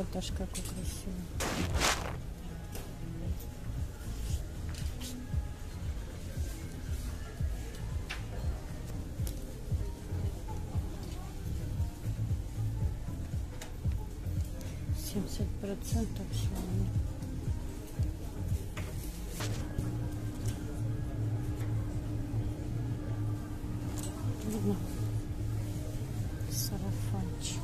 аж какой красивый. процентов шелка. Видно? Сарафанчик.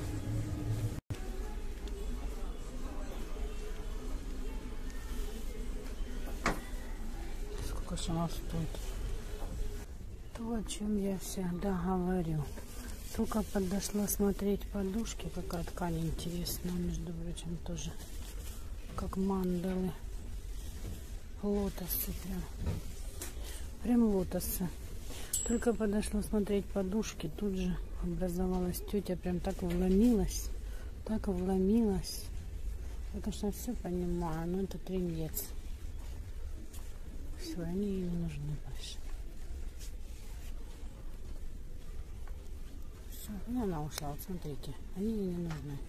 Сколько же она стоит? То, о чем я всегда говорю. Только подошла смотреть подушки, какая ткань интересная, между прочим, тоже как мандалы, лотосы прям лотосы. Только подошла смотреть подушки, тут же образовалась тетя, прям так вломилась, так вломилась. Я, конечно, все понимаю, но это трындец. Все, они ей не нужны больше. Ну, она ушла, вот смотрите, они ей не нужны.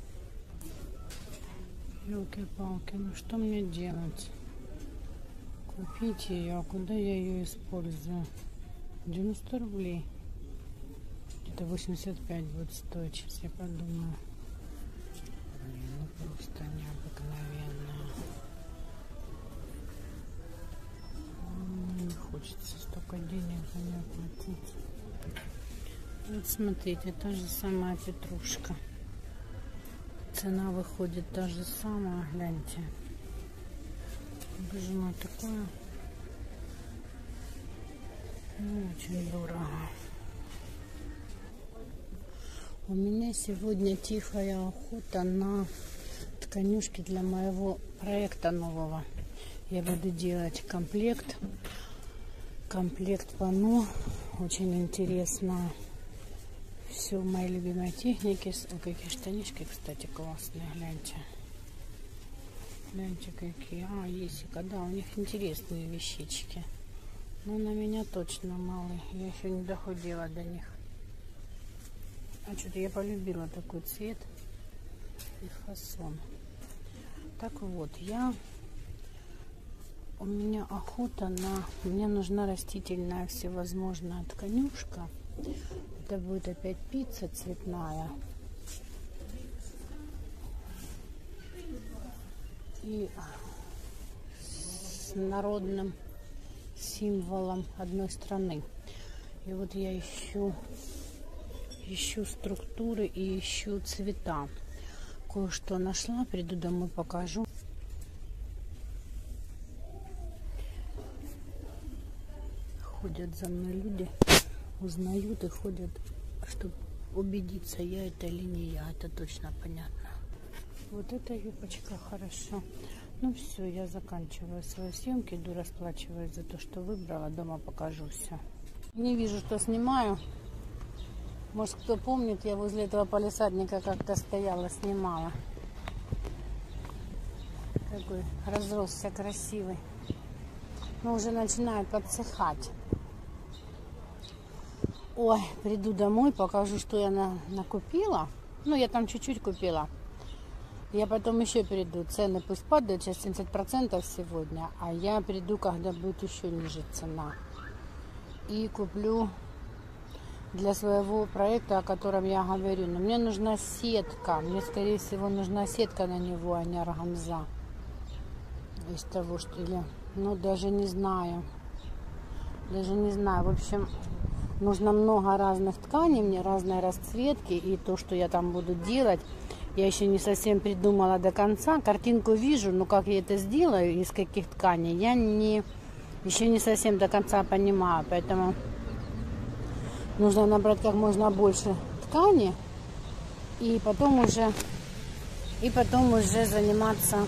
Ёлки-палки, ну что мне делать? Купить ее, а куда я ее использую? 90 рублей. Где-то 85 будет стоить, сейчас я подумаю. Блин, ну просто необыкновенно. Не хочется столько денег за нее платить. Вот смотрите, та же самая петрушка. Цена выходит та же самая, гляньте. Боже мой, такое очень дорого. У меня сегодня тихая охота на тканюшки для моего проекта нового. Я буду делать комплект панно. Очень интересно. Все в моей любимой технике. Ой, какие штанишки, кстати, классные. Гляньте. Гляньте, какие. А, есть. Да, у них интересные вещички. Но на меня точно малые. Я еще не доходила до них. А что-то я полюбила такой цвет и фасон. Так вот, у меня охота на... Мне нужна растительная всевозможная тканюшка. Это будет опять пицца цветная. И с народным символом одной страны. И вот я ищу структуры и ищу цвета. Кое-что нашла, приду домой, покажу. Ходят за мной люди. Узнают и ходят, чтобы убедиться, я это или не я. Это точно понятно. Вот эта юбочка хорошо. Ну все, я заканчиваю свои съемки, иду расплачиваюсь за то, что выбрала. Дома покажу все. Не вижу, что снимаю. Может, кто помнит, я возле этого палисадника как-то стояла, снимала. Такой разросся красивый. Но уже начинает подсыхать. Ой, приду домой, покажу, что я накупила. Ну, я там чуть-чуть купила. Я потом еще приду. Цены пусть падают, сейчас 70% сегодня. А я приду, когда будет еще ниже цена. И куплю для своего проекта, о котором я говорю. Но мне нужна сетка. Мне, скорее всего, нужна сетка на него, а не органза. Из того, что я... Ну, даже не знаю. В общем... Нужно много разных тканей, мне разные расцветки. И то, что я там буду делать, я еще не совсем придумала до конца. Картинку вижу, но как я это сделаю, из каких тканей, я еще не совсем до конца понимаю. Поэтому нужно набрать как можно больше ткани. И потом уже заниматься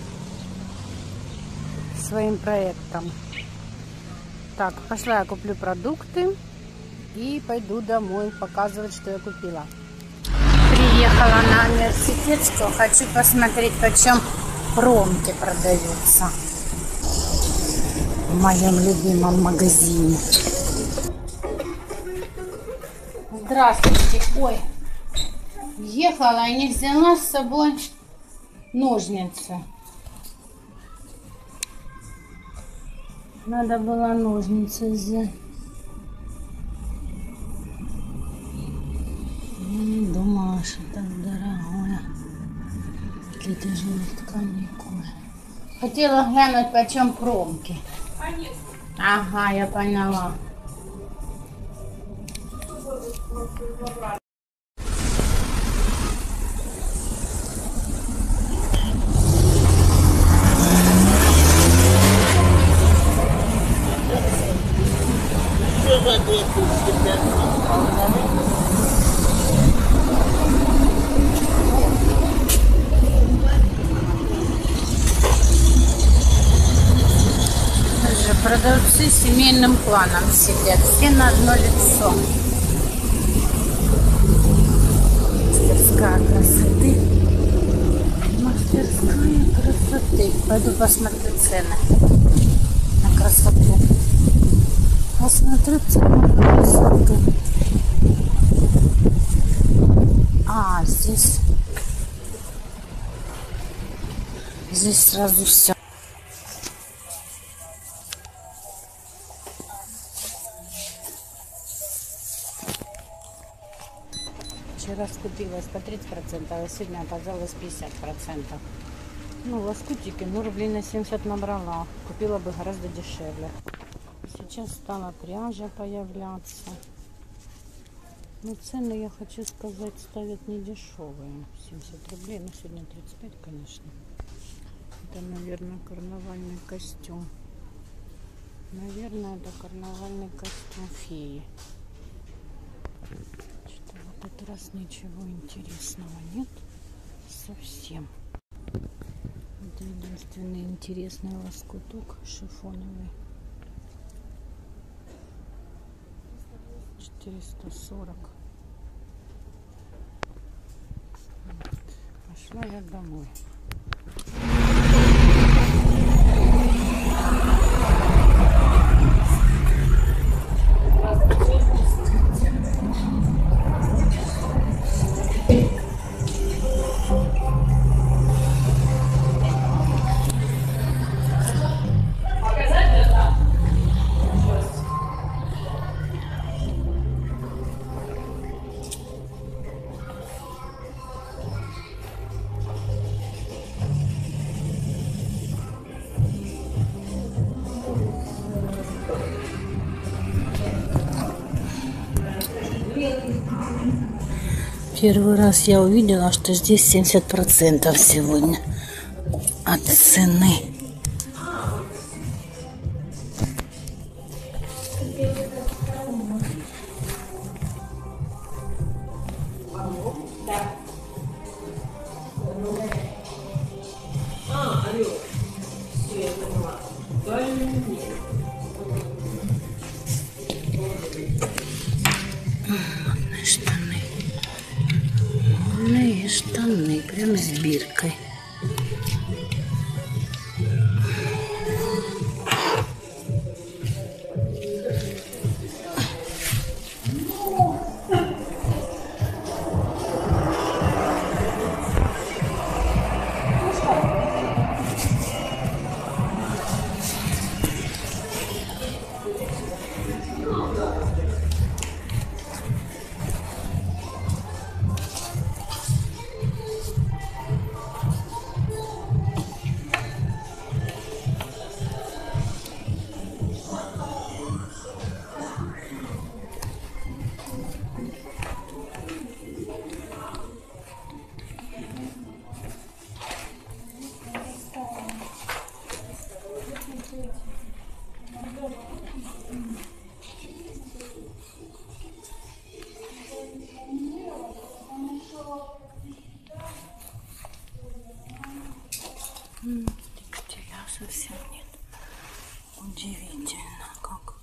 своим проектом. Так, пошла я куплю продукты. И пойду домой показывать, что я купила. Приехала на университетскую. Хочу посмотреть, почем промки продаются в моем любимом магазине. Здравствуйте. Ой, ехала и не взяла с собой Ножницы. Надо было ножницы взять. Не думала, что так дорогое. Для тяжелых тканей кожи. Хотела глянуть, почем промки. Ага, я поняла. Продавцы с семейным планом сидят, все на одно лицо. Мастерская красоты. Мастерская красоты. Пойду посмотрю цены на красоту. Посмотрю цены на красоту. А, здесь сразу все. Вчера скупилась по 30%, а сегодня оказалось 50%. Ну, лоскутики, ну, рублей на 70 набрала. Купила бы гораздо дешевле. Сейчас стала пряжа появляться. Но цены, я хочу сказать, ставят не дешевые. 70 рублей, ну, сегодня 35, конечно. Это, наверное, карнавальный костюм. Наверное, это карнавальный костюм феи. В этот раз ничего интересного нет совсем. Это единственный интересный лоскуток шифоновый. 440. Пошла я домой. Первый раз я увидела, что здесь 70% сегодня от цены. Штаны, прям с биркой. Текстиля совсем нет. Удивительно как.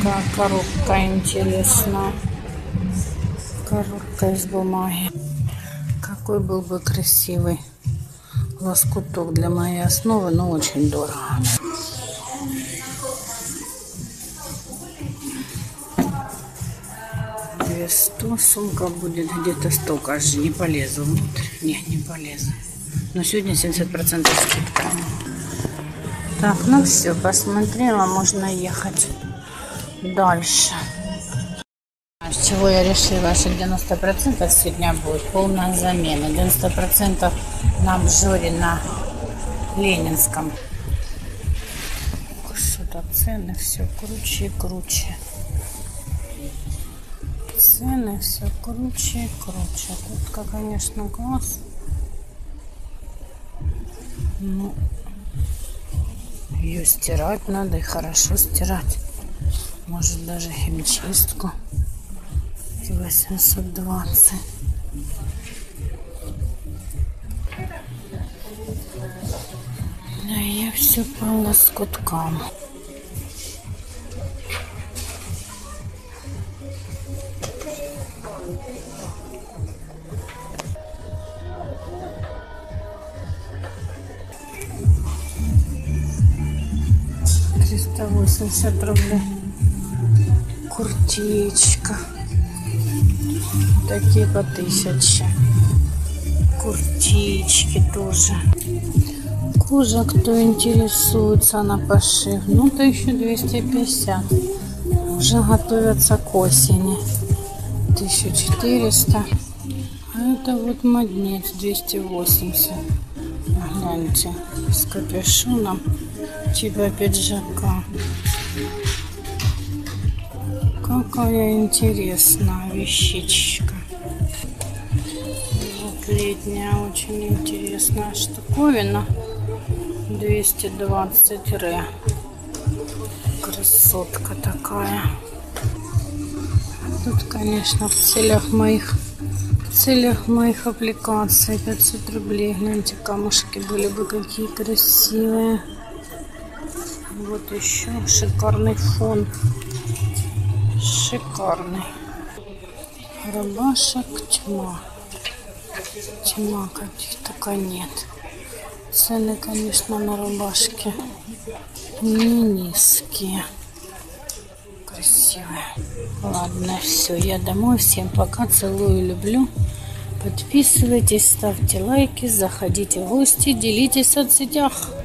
такая коробка интересная. Коробка из бумаги. Какой был бы красивый лоскуток для моей основы, но очень дорого. Вес 100, сумка будет где-то столько же. Не полезу внутрь. Не полезу. Но сегодня 70% скидка. Так, ну все, посмотрела, можно ехать дальше. С чего я решила, что 90% сегодня будет полная замена. 90% на обжоре на Ленинском. Что-то цены все круче и круче. Цены все круче и круче. Тут, конечно, класс. Ну, ее стирать надо и хорошо стирать. Может даже химчистку. 820. А я все по лоскуткам. $380 рублей. Куртечка. Такие по 1000. Куртички тоже. Кожа, кто интересуется на пошив, ну 1250. Уже готовятся к осени. 1400. А это вот моднец 280. Гляньте, с капюшоном типа пиджака. Какая интересная вещичка. Вот летняя, очень интересная штуковина. 220 ре. Красотка такая. Тут, конечно, в целях моих аппликаций 500 рублей. Гляньте, камушки были бы какие красивые. Вот еще шикарный фон. Шикарный. Рубашек тьма. Тьма, каких только нет. Цены, конечно, на рубашки не низкие. Красивые. Ладно, все, я домой. Всем пока, целую, люблю. Подписывайтесь, ставьте лайки, заходите в гости, делитесь в соцсетях.